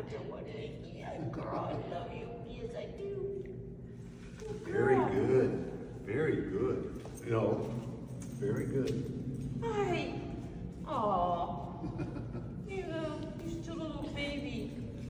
you want me. Girl, I love you. Yes, I do. Very good. Very good. You know, very good. Hi. Oh,